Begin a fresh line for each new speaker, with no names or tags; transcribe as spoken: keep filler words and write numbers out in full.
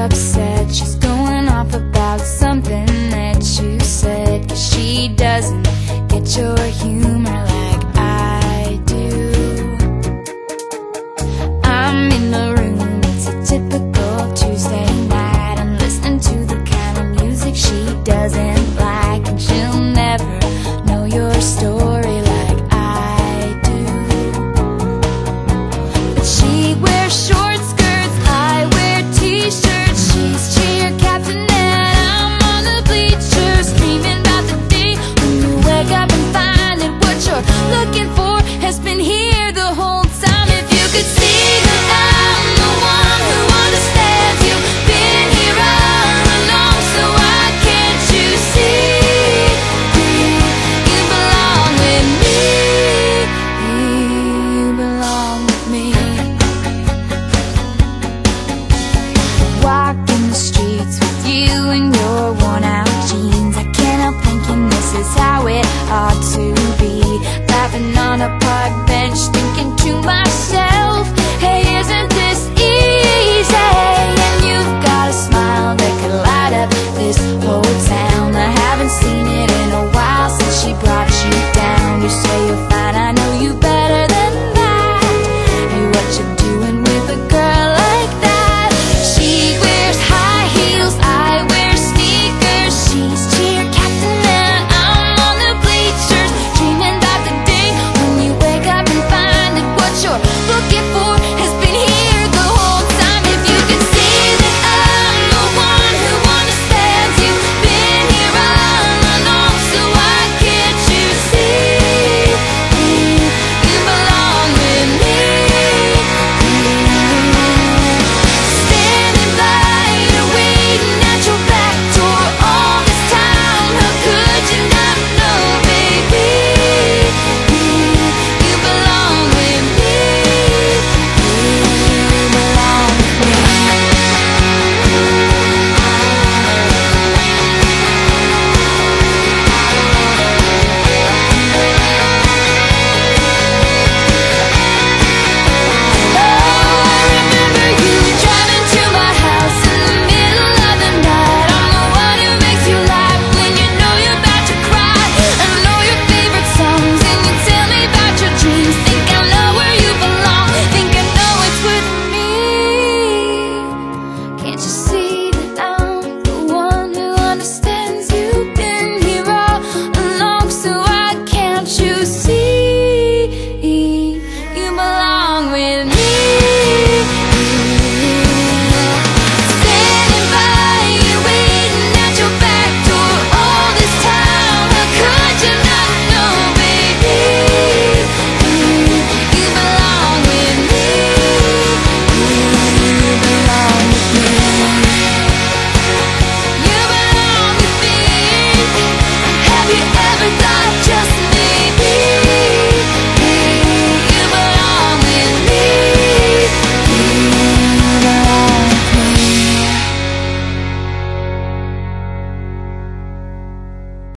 upset. She's going off about something that you said, 'cause she doesn't get your humor like I do. I'm in the room, it's a typical Tuesday night. I'm listening to the kind of music she doesn't like, and she'll never know your story like I do. But she wears short skirts, I wear t-shirts. She's cheer captain and I'm on the bleachers, screaming about the day when you wake up and find that what you're looking for has been here the whole time. If you could see that I'm the one who understands, you've been here all along, so why can't you see? You belong with me, you belong with me. Walking the streets with you in your worn out jeans, I can't help thinking this is how it ought to be. Laughing on a park bench,